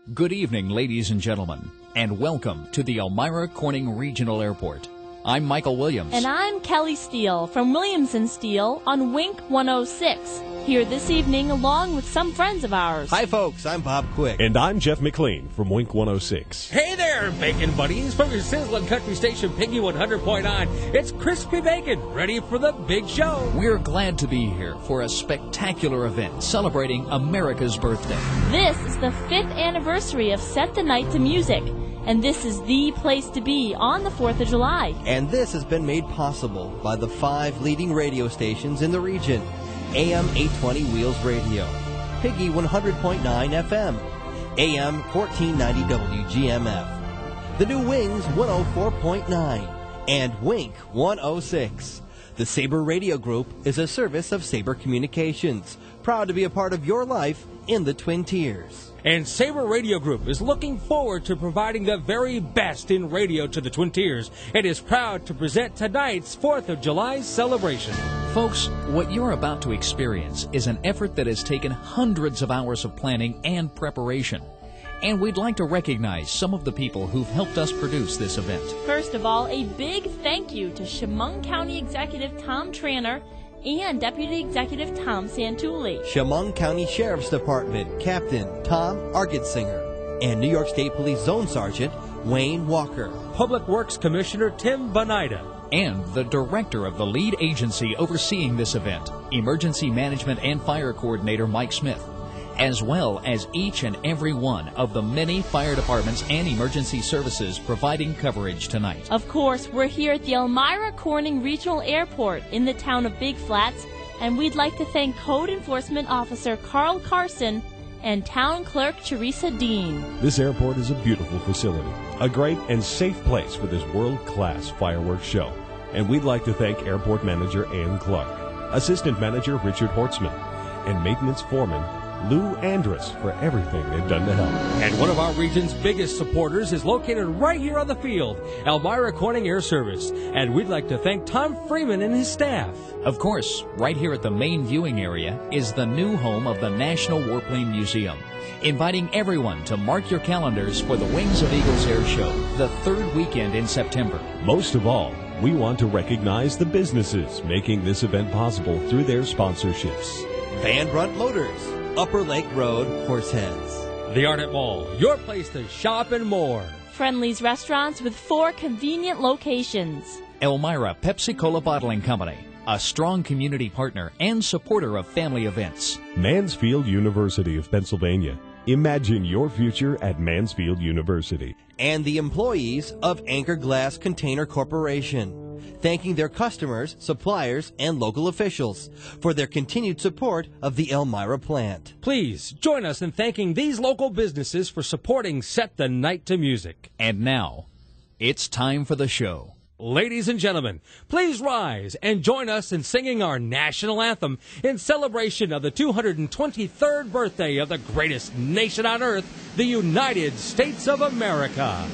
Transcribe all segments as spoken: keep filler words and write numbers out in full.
Good evening, ladies and gentlemen, and welcome to the Elmira Corning Regional Airport. I'm Michael Williams. And I'm Kelly Steele from Williamson Steele on Wink one oh six. Here this evening along with some friends of ours. Hi, folks. I'm Bob Quick. And I'm Jeff McLean from Wink one oh six. Hey there, bacon buddies. From your sizzling country station, Piggy one hundred point nine, it's Crispy Bacon, ready for the big show. We're glad to be here for a spectacular event celebrating America's birthday. This is the fifth anniversary of Set the Night to Music, and this is the place to be on the fourth of July. And this has been made possible by the five leading radio stations in the region. A M eight twenty Wheels Radio, Piggy one hundred point nine F M, A M fourteen ninety W G M F, the new Wings one oh four point nine, and Wink one oh six. The Sabre Radio Group is a service of Sabre Communications, proud to be a part of your life in the Twin Tiers. And Sabre Radio Group is looking forward to providing the very best in radio to the Twin Tiers and is proud to present tonight's fourth of July celebration. Folks, what you're about to experience is an effort that has taken hundreds of hours of planning and preparation. And we'd like to recognize some of the people who've helped us produce this event. First of all, a big thank you to Chemung County Executive Tom Tranter and Deputy Executive Tom Santulli. Chemung County Sheriff's Department Captain Tom Argetsinger and New York State Police Zone Sergeant Wayne Walker. Public Works Commissioner Tim Bonida. And the director of the lead agency overseeing this event, Emergency Management and Fire Coordinator Mike Smith, as well as each and every one of the many fire departments and emergency services providing coverage tonight. Of course, we're here at the Elmira Corning Regional Airport in the town of Big Flats, and we'd like to thank Code Enforcement Officer Carl Carson and Town Clerk Teresa Dean. This airport is a beautiful facility, a great and safe place for this world-class fireworks show. And we'd like to thank Airport Manager Ann Clark, Assistant Manager Richard Hortzman, and Maintenance Foreman Lou Andrus for everything they've done to help. And one of our region's biggest supporters is located right here on the field, Elmira Corning Air Service. And we'd like to thank Tom Freeman and his staff. Of course, right here at the main viewing area is the new home of the National Warplane Museum, inviting everyone to mark your calendars for the Wings of Eagles Air Show, the third weekend in September. Most of all, we want to recognize the businesses making this event possible through their sponsorships. Van Brunt Motors, Upper Lake Road, Horseheads. The Arnett Mall, your place to shop and more. Friendly's Restaurants with four convenient locations. Elmira Pepsi-Cola Bottling Company, a strong community partner and supporter of family events. Mansfield University of Pennsylvania. Imagine your future at Mansfield University. And the employees of Anchor Glass Container Corporation, thanking their customers, suppliers, and local officials for their continued support of the Elmira plant. Please join us in thanking these local businesses for supporting Set the Night to Music. And now, it's time for the show. Ladies and gentlemen, please rise and join us in singing our national anthem in celebration of the two hundred twenty-third birthday of the greatest nation on earth, the United States of America.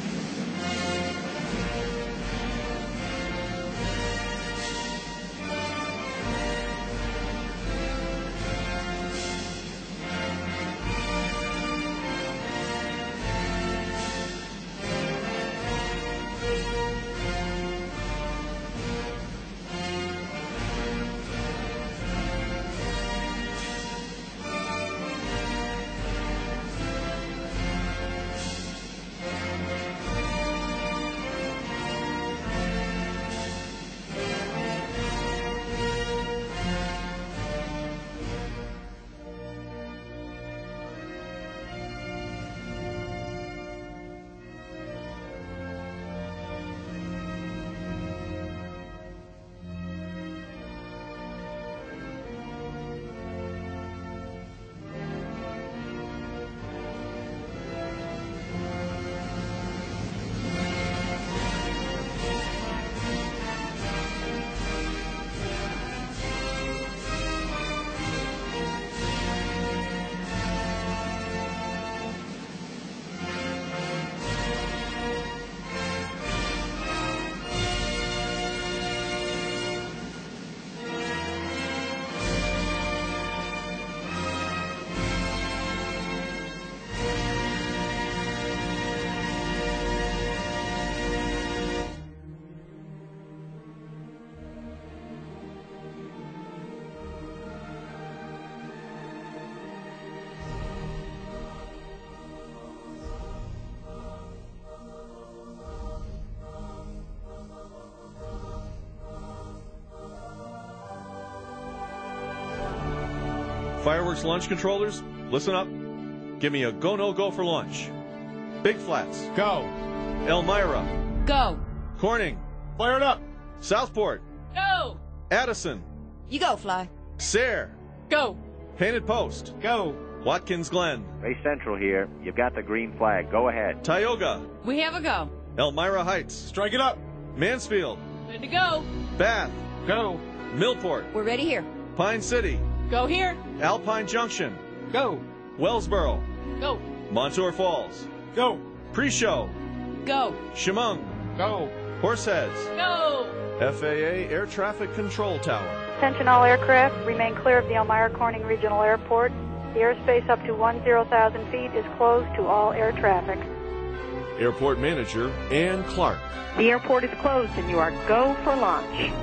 Fireworks launch controllers, listen up. Give me a go, no go for launch. Big Flats. Go. Elmira. Go. Corning. Fire it up. Southport. Go. Addison. You go, Fly. Sayre. Go. Painted Post. Go. Watkins Glen. Bay Central here. You've got the green flag. Go ahead. Tioga. We have a go. Elmira Heights. Strike it up. Mansfield. Good to go. Bath. Go. Millport. We're ready here. Pine City. Go here. Alpine Junction. Go. Wellsboro. Go. Montour Falls. Go. Pre-show. Go. Chemung. Go. Horseheads. Go. F A A Air Traffic Control Tower. Attention all aircraft, remain clear of the Elmira Corning Regional Airport. The airspace up to ten thousand feet is closed to all air traffic. Airport Manager Ann Clark. The airport is closed and you are go for launch.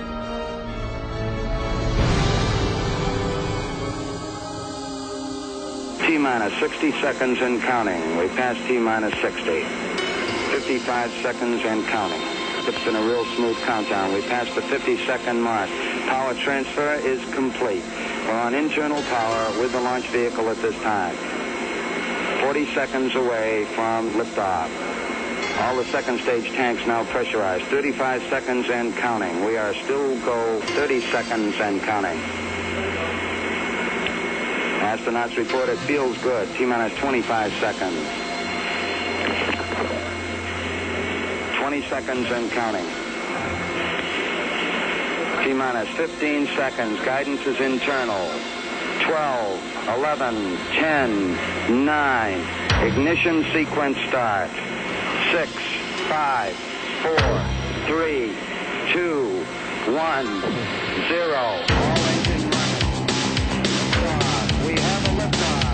T-minus sixty seconds and counting. We passed T-minus sixty. fifty-five seconds and counting. It's been a real smooth countdown. We passed the fifty second mark. Power transfer is complete. We're on internal power with the launch vehicle at this time. forty seconds away from liftoff. All the second stage tanks now pressurized. thirty-five seconds and counting. We are still go thirty seconds and counting. Astronauts report it feels good. T-minus twenty-five seconds. twenty seconds and counting. T-minus fifteen seconds. Guidance is internal. twelve, eleven, ten, nine. Ignition sequence start. six, five, four, three, two, one, zero. All engine running. Liftoff. We have a liftoff.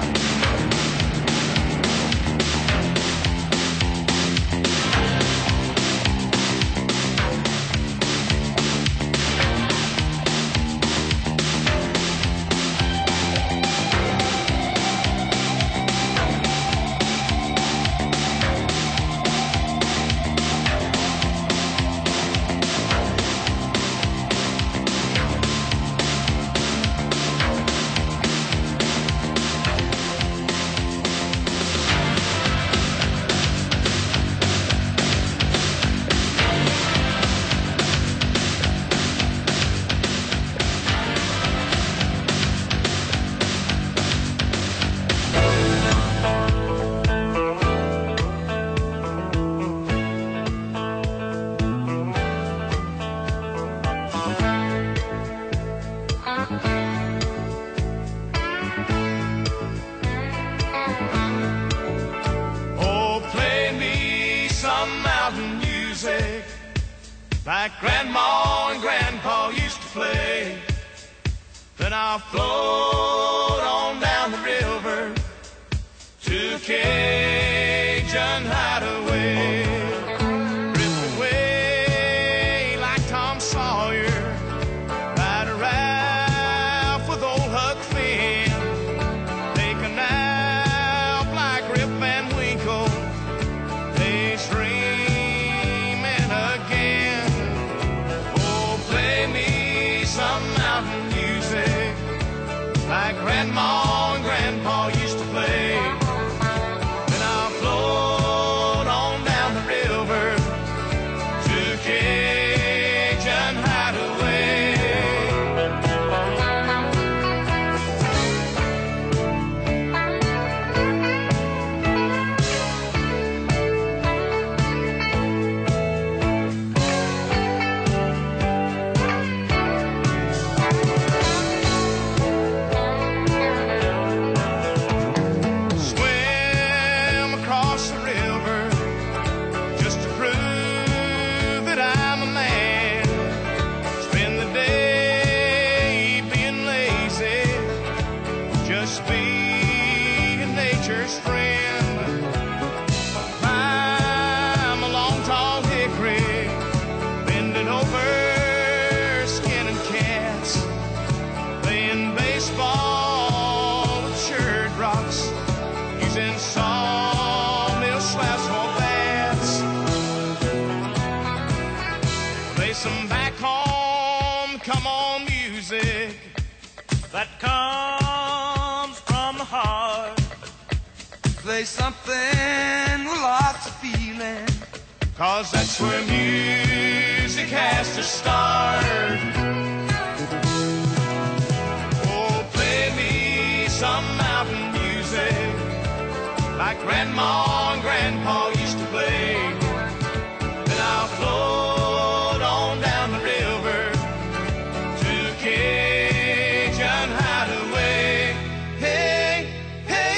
like Grandma and Grandpa used to play. Then I'll float on down the river to Cajun Hideaway. Drift away like Tom Sawyer, ride a raft with old Huck Finn, take a nap like Rip Van Winkle, daydreaming again. Oh, play me some mountain music like Grandma and Grandpa used to play. Then I'll float on down the river to Cajun Hideaway. Swim across the river just to prove that I'm a man. Spend the day being lazy, just being nature's friend. Climb a long tall hickory, bending over, skinning cats, playing baseball with shirt rocks, using sawmill slabs for bats. Play some back home, come on music that comes play something with lots of feeling. Cause that's where music has to start. Oh, play me some mountain music like Grandma and Grandpa used to play. Then I'll float on down the river to Cajun Hideaway. Hey, hey.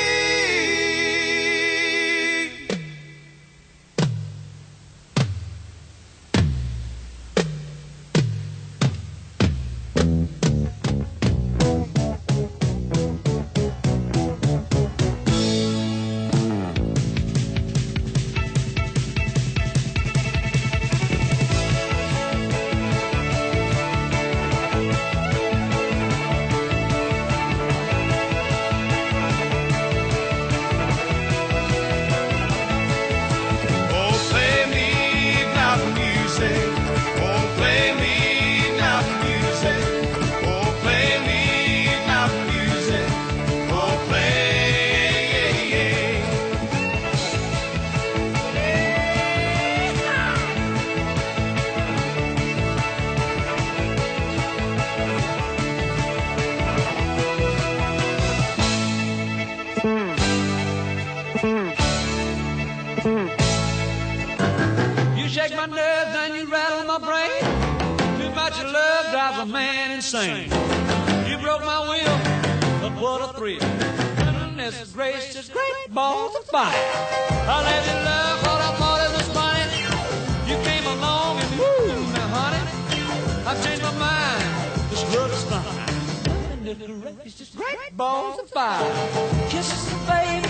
You shake my nerves and you rattle my brain. Too much love drives a man insane. You broke my will, but what a thrill. Goodness gracious, great balls of fire. I let you love what I thought it was funny. You came along and woo, now honey, I've changed my mind. This love is fine. Goodness gracious, great balls of fire. Kisses me, baby.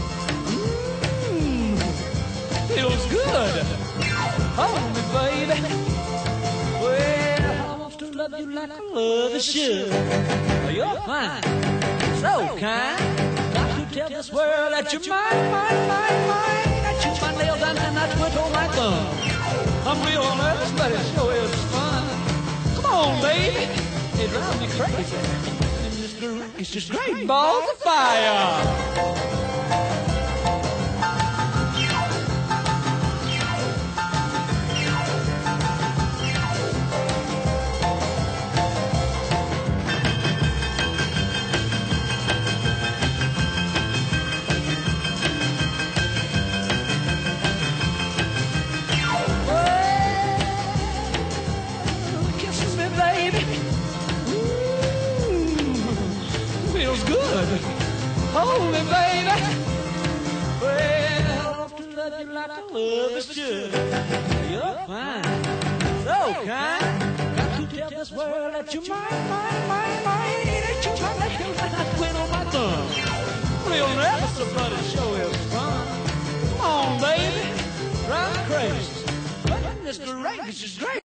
Mmm, feels good. Hold me, baby. Well, I want to love you like I love a should. You're fine, so kind. Got to tell this world that you're mine, mine, mine, mine. I chew my nails down and I twiddle my thumb. I'm real nervous, but it sure is fun. Come on, baby. It drives me crazy. And this girl is just great balls of fire. Good. Hold me, baby. Well, I want to love you like I love is should. You're fine, so kind. Got to tell this world that you're mine, mine, mine, mine. That you're mine, that you're mine. I quit on my thumb. Real nervous, but it sure is fun. Come on, baby. Drive me crazy. But Mister Rank is just great.